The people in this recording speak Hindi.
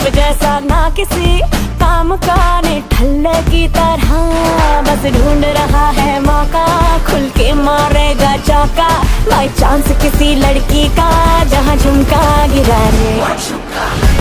रूप जैसा ना किसी काम का, निठल्ले की तरह बस ढूंढ रहा है मौका, खुल के मारेगा चौका बाई चांस किसी लड़की का, जहाँ झुमका गिरा रे।